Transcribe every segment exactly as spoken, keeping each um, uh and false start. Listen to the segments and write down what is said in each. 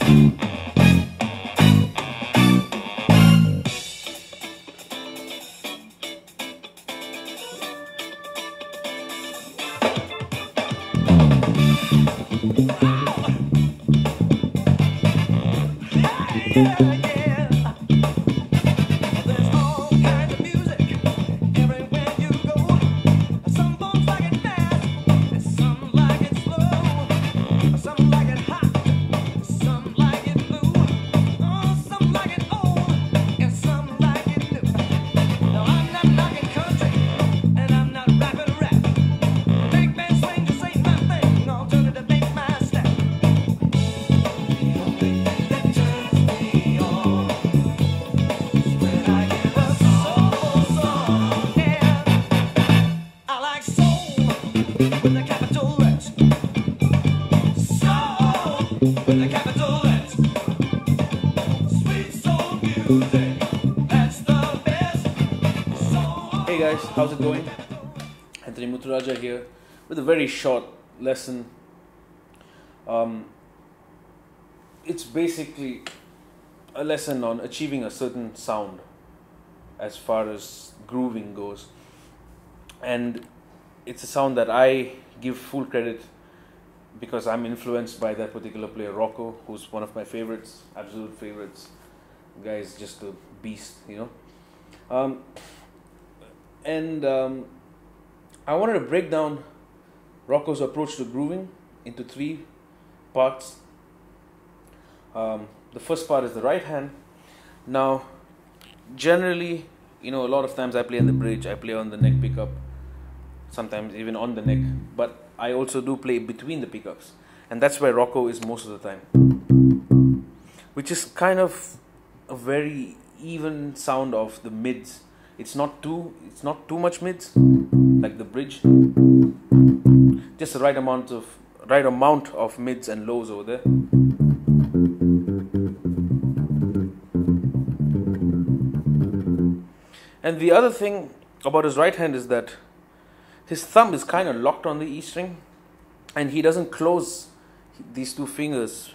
Hey guys, how's it going? Anthony Muthuraja here with a very short lesson. Um, it's basically a lesson on achieving a certain sound as far as grooving goes, and it's a sound that I give full credit because I'm influenced by that particular player, Rocco, who's one of my favorites, absolute favorites. The guy is just a beast, you know. Um, and um, I wanted to break down Rocco's approach to grooving into three parts. Um, the first part is the right hand. Now, generally, you know, a lot of times I play on the bridge, I play on the neck pickup, sometimes even on the neck, but I also do play between the pickups, and that's where Rocco is most of the time, which is kind of a very even sound of the mids. It's not too, it's not too much mids, like the bridge. Just the right amount of, right amount of mids and lows over there. And the other thing about his right hand is that his thumb is kind of locked on the E string, and he doesn't close these two fingers.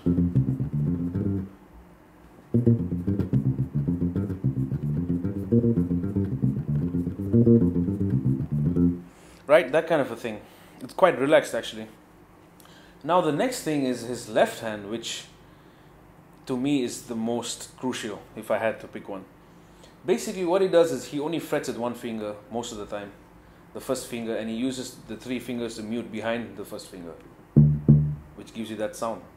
Right, that kind of a thing. It's quite relaxed actually. Now the next thing is his left hand, which to me is the most crucial if I had to pick one. Basically what he does is he only frets with one finger most of the time, the first finger, and he uses the three fingers to mute behind the first finger, which gives you that sound.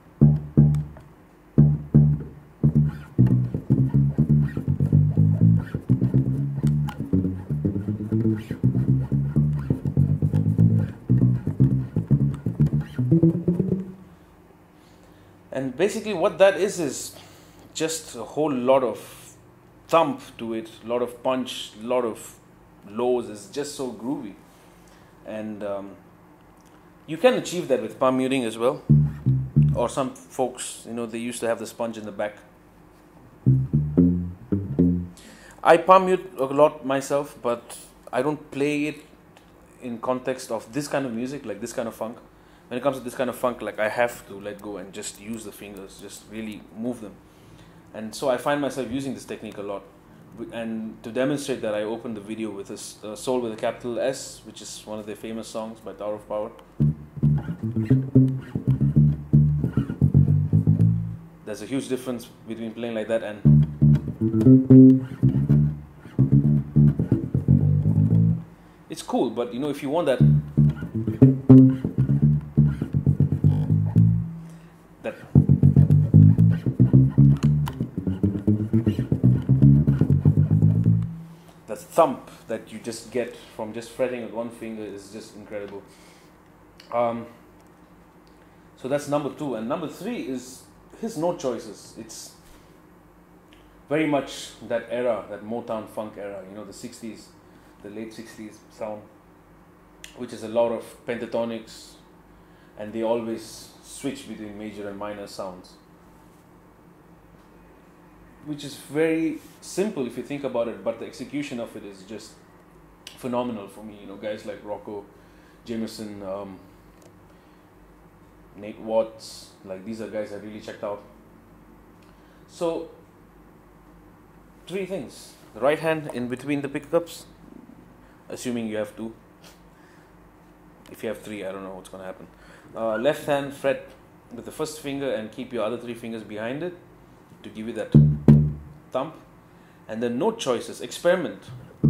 And basically what that is is just a whole lot of thump to it, a lot of punch, a lot of lows. It's just so groovy. And um, you can achieve that with palm muting as well. Or some folks, you know, they used to have the sponge in the back. I palm mute a lot myself, but I don't play it in context of this kind of music, like this kind of funk. When it comes to this kind of funk, like I have to let go and just use the fingers, just really move them. And so I find myself using this technique a lot. And to demonstrate that, I opened the video with this uh, Soul with a capital S, which is one of their famous songs by Tower of Power. There's a huge difference between playing like that and it's cool, but you know, if you want that that the thump that you just get from just fretting with one finger is just incredible. Um, so that's number two, and number three is his note choices. It's very much that era, that Motown funk era, you know, the sixties, the late sixties sound, which is a lot of pentatonics, and they always switch between major and minor sounds, which is very simple if you think about it, but the execution of it is just phenomenal for me. You know, guys like Rocco, Jameson, um, Nate Watts, like these are guys I really checked out. So, three things. The right hand in between the pickups, assuming you have two. If you have three, I don't know what's going to happen. Uh, left hand fret with the first finger and keep your other three fingers behind it to give you that thump. And then note choices, experiment.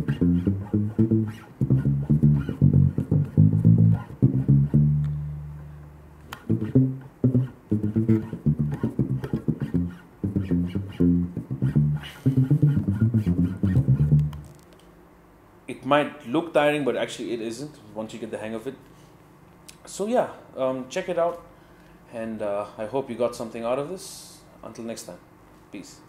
It might look tiring, but actually it isn't once you get the hang of it. So yeah, um, check it out, and uh, I hope you got something out of this. Until next time, peace.